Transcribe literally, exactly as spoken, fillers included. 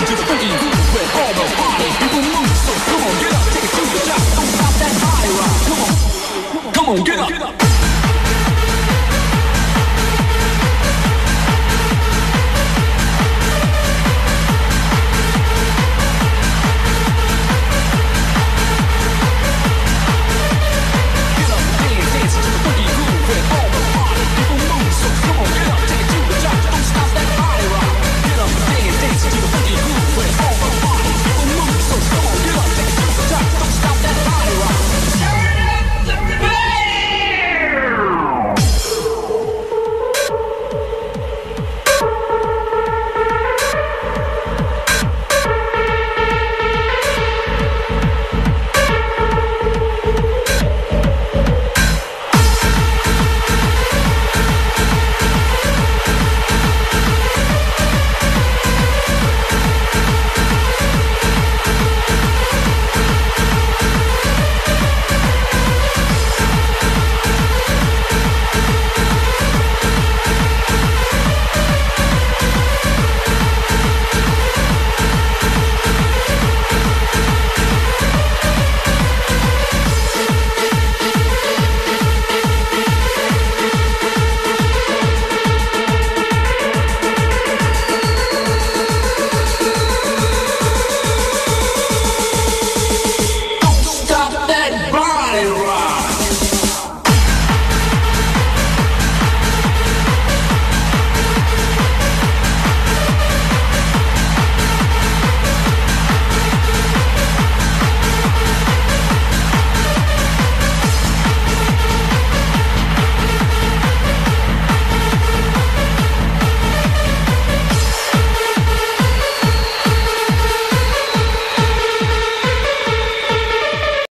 listen to the boogie where all the party people move. So come on, get up, take it to the top. Don't stop that high rock. Come on, come on, get up.